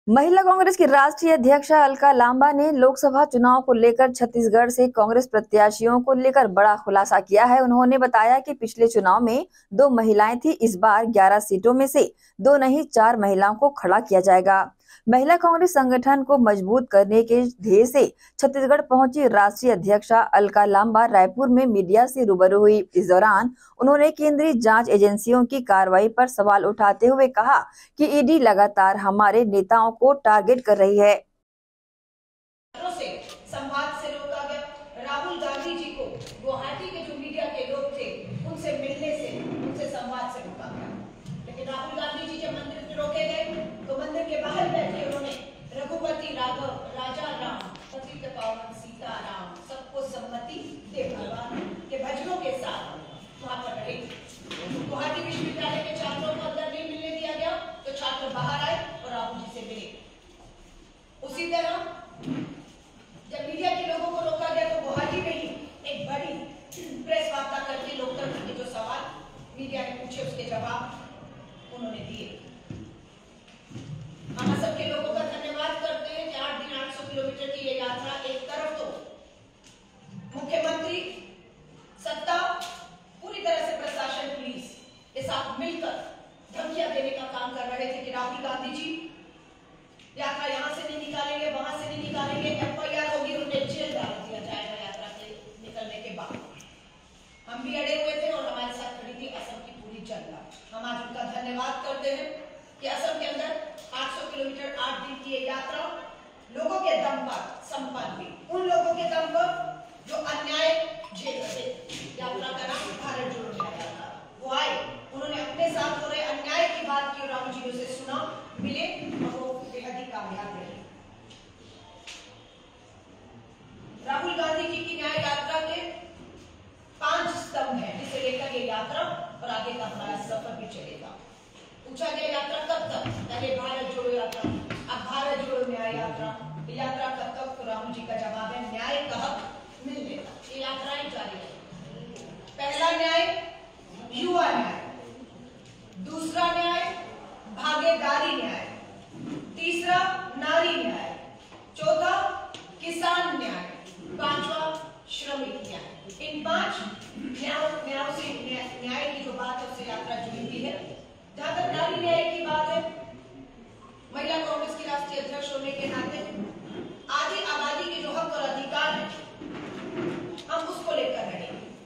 महिला कांग्रेस की राष्ट्रीय अध्यक्ष अलका लांबा ने लोकसभा चुनाव को लेकर छत्तीसगढ़ से कांग्रेस प्रत्याशियों को लेकर बड़ा खुलासा किया है। उन्होंने बताया कि पिछले चुनाव में 2 महिलाएं थी, इस बार 11 सीटों में से 2 नहीं 4 महिलाओं को खड़ा किया जाएगा। महिला कांग्रेस संगठन को मजबूत करने के ध्येय से छत्तीसगढ़ पहुंची राष्ट्रीय अध्यक्षा अलका लांबा रायपुर में मीडिया से रूबरू हुई। इस दौरान उन्होंने केंद्रीय जांच एजेंसियों की कार्रवाई पर सवाल उठाते हुए कहा कि ईडी लगातार हमारे नेताओं को टारगेट कर रही है। संवाद से रोका गया। राहुल गांधी जी को गुवाहाटी के जो मीडिया के लोग थे उनसे मिलने से, उनसे संवाद से रोका गया। लेकिन राहुल गांधी जी जब मंदिर में रोके गए तो मंदिर के बाहर बैठे उन्होंने रघुपति राघव, राजा राम, पतित पावन सीताराम, सबको सम्मति दे भगवान के भजनों के साथ वहां पर रहे। गुवाहाटी विश्वविद्यालय के छात्रों को अंदर नहीं मिलने दिया गया तो छात्र बाहर आए और राहुल जी से मिले। उसी तरह जब मीडिया के लोगों को रोका गया तो गुवाहाटी में ही एक बड़ी प्रेस वार्ता करके लोकतंत्र के जो सवाल मीडिया ने पूछे उसके जवाब उन्होंने दिए। हम सबके लोगों का धन्यवाद करते हैं कि 8 दिन 800 किलोमीटर की ये यात्रा, एक तरफ तो मुख्यमंत्री, सत्ता, पूरी तरह से प्रशासन, पुलिस के साथ मिलकर धमकियां देने का काम कर रहे थे कि राहुल गांधी जी यात्रा यहाँ से नहीं निकालेंगे, वहां से नहीं निकालेंगे, एफआईआर होगी, उन्हें जेल डाल दिया जाएगा यात्रा से निकलने के बाद। हम भी अड़े हुए थे और हमारे साथ खड़ी थी असम की पूरी जनता। हम आज उनका धन्यवाद करते हैं कि असम के अंदर 800 किलोमीटर 8 दिन की ये यात्रा लोगों के दम पर संपन्न हुई। उन लोगों के दम पर जो अन्याय झेल रहे, यात्रा का नाम भारत जोड़ो न्याय यात्रा, वो आए, उन्होंने अपने साथ हो रहे अन्याय की बात की, राहुल जी से सुना, मिले और वो बेहद ही कामयाब रहे। राहुल गांधी जी की न्याय यात्रा के 5 स्तंभ हैं जिसे लेकर ये यात्रा और आगे का हमारा सफर भी चलेगा। पूछा गया यात्रा कब तक, पहले भारत जोड़ो यात्रा, अब भारत जोड़ो न्याय यात्रा। यात्रा कब तक, तो राहुल जी का जवाब है न्याय का हक मिलने तक। ये यात्राएं जारी है। पहला न्याय युवा न्याय, दूसरा न्याय भागीदारी न्याय, तीसरा नारी न्याय, चौथा किसान न्याय, पांचवा श्रमिक न्याय। इन 5 न्यायों से न्याय की जो बात है उससे यात्रा जुड़ी हुई है। जहां तक नारी न्याय की बात है, महिला कांग्रेस की राष्ट्रीय अध्यक्ष होने के नाते आधी आबादी के जो हक और अधिकार है हम उसको लेकर रहे।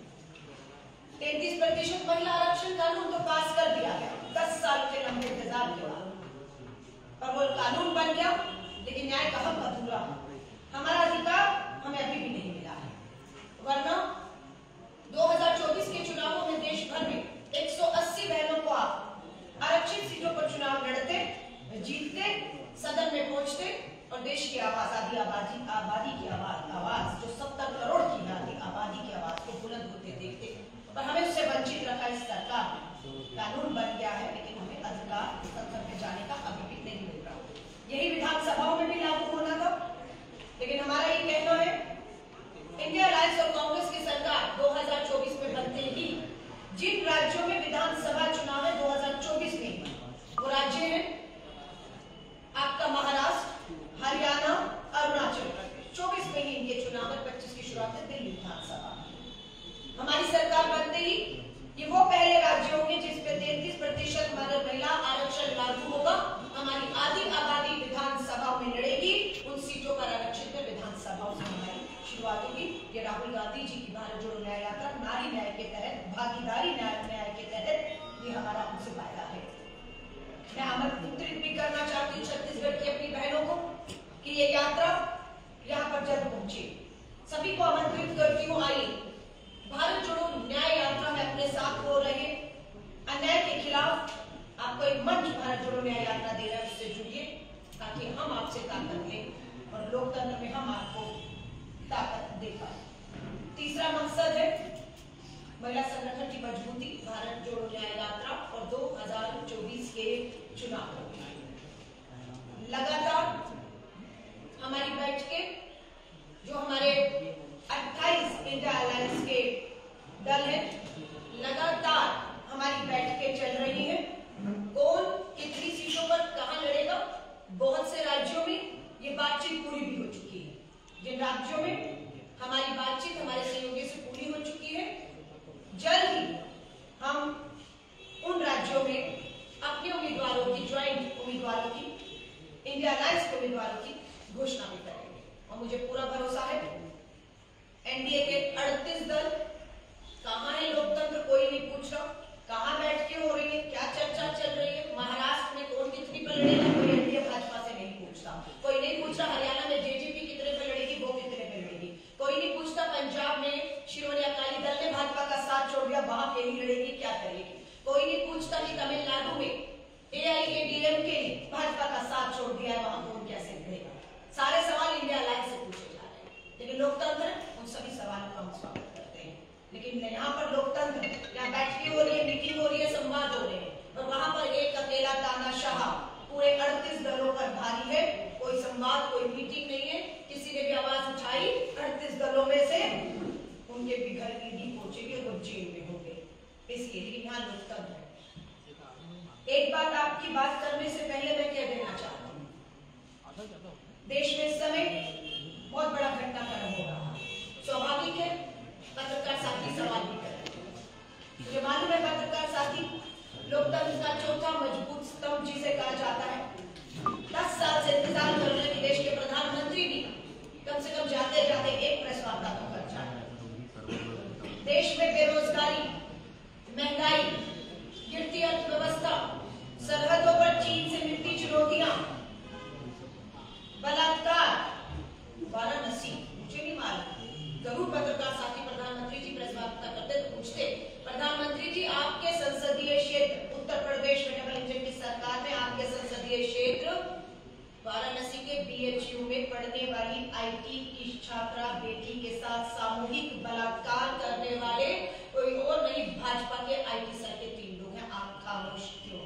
33% महिला आरक्षण कानून तो पास कर दिया गया 10 साल के लंबे इंतजार के बाद, पर वो कानून बन गया लेकिन न्याय का हक अधूरा। हमारा अधिकार हमें अभी भी नहीं मिला है। वरना 2024 के चुनावों में देश भर में 180 बहनों को आप आरक्षित सीटों पर चुनाव लड़ते, जीतते, सदन में पहुंचते और देश की आवाज, आबादी की आवाज जो 70 करोड़ की आबादी की आवाज को बुलंद होते देखते, पर हमें उससे वंचित रखा इस सरकार ने। कानून बन गया है लेकिन हमें अधिकार संसद में जाने का अभी भी नहीं मिल रहा। यही विधानसभाओं में भी लागू होना था, लेकिन हमारा ये कहना है इंडिया अलायंस और कांग्रेस की सरकार 2024 में बनते ही जिन राज्यों में विधानसभा चुनाव है 2024 में, वो राज्य है आपका महाराष्ट्र, हरियाणा, अरुणाचल प्रदेश। 24 में ही इनके चुनाव है, 25 की शुरुआत है दिल्ली विधानसभा। हमारी सरकार बनते ही ये वो पहले राज्य होंगे जिसपे 33% महिला आरक्षण लागू होगा। हमारी आधी आबादी विधानसभा में लड़ेगी, उन सीटों पर आरक्षित में विधानसभाओं से हमारी शुरुआत होगी। ये राहुल गांधी जी की भारत जोड़ो न्याय यात्रा नारी न्याय के तहत, भागीदारी न्याय के तहत ये हमारा उनसे वायदा है। मैं आमंत्रित भी करना चाहती हूँ छत्तीसगढ़ की अपनी बहनों को कि ये यात्रा यहाँ पर जल्द पहुंचे। सभी को आमंत्रित करती हूँ, आइए भारत जोड़ो न्याय यात्रा में अपने साथ हो रहे अन्याय के खिलाफ आपको एक मंच भारत जोड़ो न्याय यात्रा दे रहा है, उससे जुड़िए ताकि हम आपसे ताकत लें और लोकतंत्र में हम आपको ताकत दे पाए। तीसरा मकसद है महिला संगठन की मजबूती, भारत जोड़ो न्याय यात्रा और 2024 के चुनाव। लगातार हमारी बैठकें जो हमारे 28 इंडिया अलायंस के दल हैं, लगातार हमारी बैठकें चल रही हैं। कौन कितनी सीटों पर कहां लड़ेगा ये बातचीत पूरी भी हो चुकी है। जिन राज्यों में हमारी बातचीत हमारे सहयोगी से पूरी हो चुकी है, जल्द ही हम उन राज्यों में अपने उम्मीदवारों की, ज्वाइंट उम्मीदवारों की, इंडिया अलायंस के उम्मीदवारों की घोषणा भी करेंगे। और मुझे पूरा भरोसा है एनडीए के 38 दल, कहां है लोकतंत्र कोई नहीं पूछ रहा, कहां बैठ के हो रही है, क्या चर्चा चल रही है, महाराष्ट्र में कौन कितनी पर लड़ेगा, कोई एनडीए भाजपा से नहीं पूछता, कोई नहीं पूछ रहा हरियाणा में जेजेपी कितने पे लड़ेगी, वो कितने पे लड़ेगी, कोई नहीं पूछता पंजाब में शिरोमणि अकाली दल ने भाजपा का साथ छोड़ दिया, वहां पे नहीं लड़ेगी, क्या करेगी, कोई नहीं पूछता कि तमिलनाडु में एआईएडीएमके ने भाजपा का साथ छोड़ दिया है, वहां कौन कैसे लड़ेगा। सारे सवाल इंडिया अलायंस से पूछे जा रहे हैं, लेकिन लोकतंत्र उन सभी सवालों का हम स्वागत करते हैं। लेकिन यहाँ पर लोकतंत्र, यहाँ बैठकें हो रही है, मीटिंग हो रही है, संवाद हो रहे हैं, और वहां पर एक अकेला तानाशाह पूरे 38 दलों पर भारी है। कोई संवाद, कोई मीटिंग नहीं है। किसी ने भी आवाज उठाई 38 दलों में से, उनके भी घर ईडी पहुंचेगी और वो जेल में होंगे। इसलिए लेकिन यहाँ लोकतंत्र है। एक बात आपकी बात करने से पहले मैं कह देना चाहता हूँ, देश में इस समय बहुत बड़ा घटनाक्रम हो रहा है। स्वाभाविक है पत्रकार साथी सवाल भी करें। मुझे मालूम है पत्रकार साथी लोकतंत्र का चौथा मजबूत स्तंभ जिसे कहा जाता है। 10 साल से इंतजार कर रहे हैं कि देश के प्रधानमंत्री भी कम से कम जाते जाते एक प्रेस वार्ता तो कर जाए। देश में बेरोजगारी, महंगाई, गिरती अर्थव्यवस्था, सरहदों पर चीन से मिलती चुनौतियां, बलात्कार, वाराणसी, मुझे नहीं मालूम, जरूर पत्रकार साथी प्रधानमंत्री जी प्रेस वार्ता करते तो पूछते, प्रधानमंत्री जी आपके संसदीय क्षेत्र उत्तर प्रदेश में डबल इंजन की सरकार में आपके संसदीय क्षेत्र वाराणसी के बीएचयू में पढ़ने वाली आईटी की छात्रा बेटी के साथ सामूहिक बलात्कार करने वाले कोई और नहीं, भाजपा के आईटी सेल के 3 लोग हैं, आप खामोश क्यों?